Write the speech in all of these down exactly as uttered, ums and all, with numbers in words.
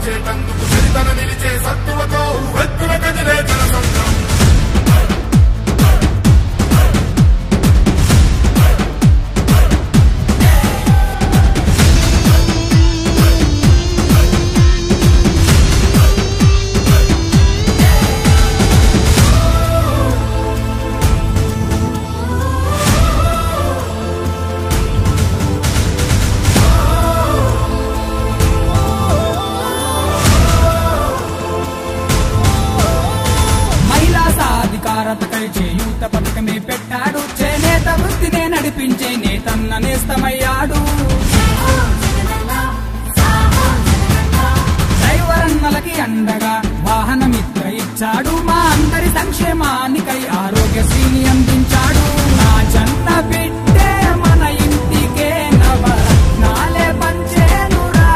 మార్చేటందుకు చరితన నిలిచే సత్తువతో వెత్తున కదిలే జన సంద్రం. చేయూత పథకమే పెట్టాడు, చేనేత వృత్తినే నడిపించే నేతన్న నేస్తమయ్యాడు. డ్రైవరన్నలకి అండగా వాహనమిత్ర ఇచ్చాడు, మా అందరి సంక్షేమానికై ఆరోగ్యశ్రీని అందించాడు. నా జన్న బిడ్డే మన ఇంటికే నవరత్నాలే పంచేనురా,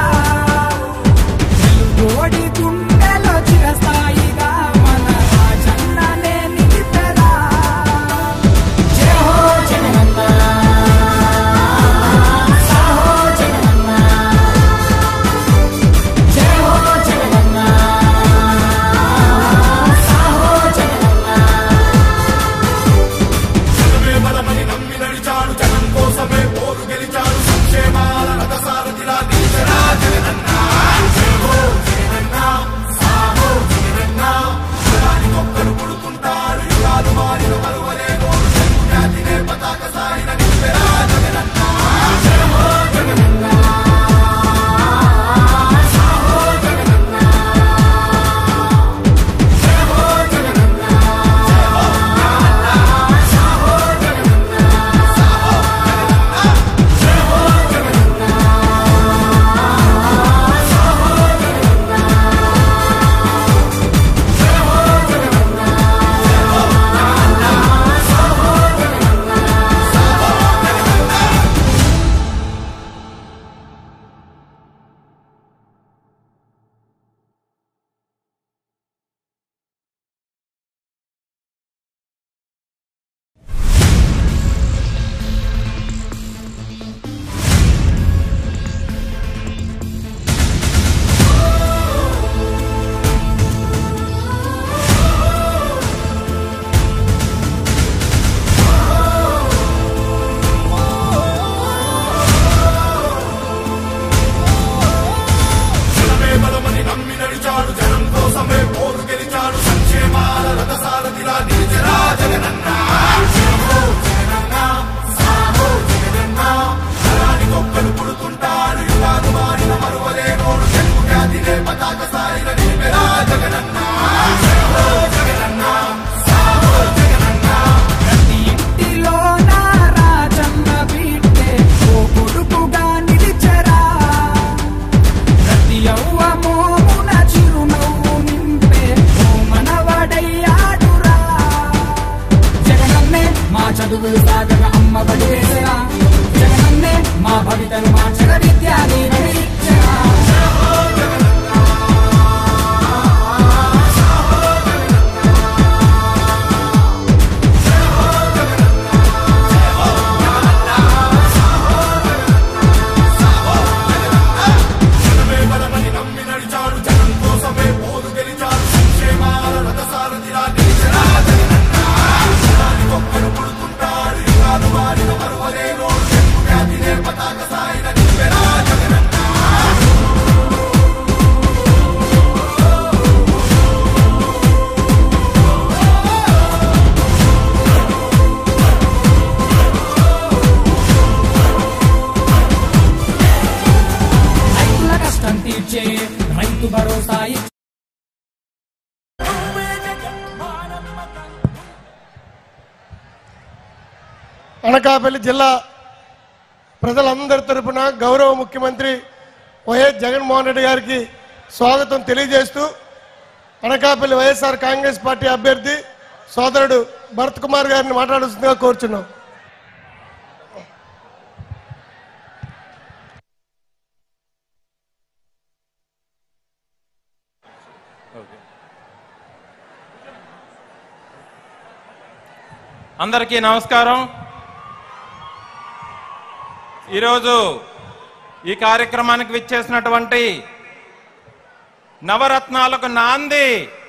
తెలుగోడి గుండెలో చిరస్థాయిగా మన రాజన్ననే నిలిపెరా. జయ హో జగనన్న, సాహో జగనన్న, జయ హో జగనన్న, సాహో జగనన్న. జనమే బలమని నమ్మి నడిచాడు, జనం కోసమే పోరు గెలిచాడు, సంక్షేమాల రథసారథిలా నిలిచెరా జగనన్న. జయ హో జగనన్న, సాహో జగనన్న, జనానికొక్కరు పుడుతుంటాడు, యుగాలు మారిన మరువలేనోడు, తెలుగు జాతినే పతాక సాయిన నిలిపెరా జగనన్న. జయ హో జగనన్న, సాహో జగనన్న, జయ హో జగనన్న, సాహో జగనన్న, సాహో జగనన్న, జయ హో జగనన్న, సాహో జగనన్న, జయ హో జగనన్న, సాహో జగనన్న, సాహో జగనన్న. జనమే బలమని నమ్మి నడిచాడు, జనం కోసమే పోరు గెలిచాడు, సంక్షేమాల రథసారథిలా నిలిచెరా జగనన్న. జయ హో జగనన్న, సాహో జగనన్న, జనానికొక్కరు పుడుతుంటాడు, యుగాలు మారిన మరువలేనోడు, తెలుగు జాతినే పతాక సాయిన నిలిపెరా జగనన్న. జయ హో జగనన్న, సాహో జగనన్న. ప్రతి ఇంటిలో నా రాజన్న బిడ్డే ఓ కొడుకుగా నిలిచెరా, ప్రతి యవ్వమోమున చిరునవ్వు నింపే ఓ మనవడయ్యాడురా. జగనన్నే మా చదువులు సాగగా అమ్మ బడి వేసరా, జగనన్నే మా భవితను మార్చగ విద్యా దీవెన ఇచ్చెరా. జనమే బలమని నమ్మి నడిచాడు, జనం కోసమే పోరు గెలిచాడు, సంక్షేమాల రథసారథిలా నిలిచెరా జగనన్న. జనానికొక్కరు పుడుతుంటాడు, యుగాలు మారిన మరువలేనోడు, తెలుగు జాతినే పతాక సాయిన నిలిపెరా జగనన్న. రైతుల కష్టం తీర్చే రైతు భరోసా ఇచ్చే అనకాపల్లి జిల్లా ప్రజలందరి తరపున గౌరవ ముఖ్యమంత్రి వైఎస్ జగన్మోహన్ రెడ్డి గారికి స్వాగతం తెలియజేస్తూ అనకాపల్లి వైఎస్ఆర్ కాంగ్రెస్ పార్టీ అభ్యర్థి సోదరుడు భరత్ కుమార్ గారిని మాట్లాడుతుందిగా కోరుచున్నాం. అందరికీ నమస్కారం. ఈరోజు ఈ కార్యక్రమానికి విచ్చేసినటువంటి నవరత్నాలకు నాంది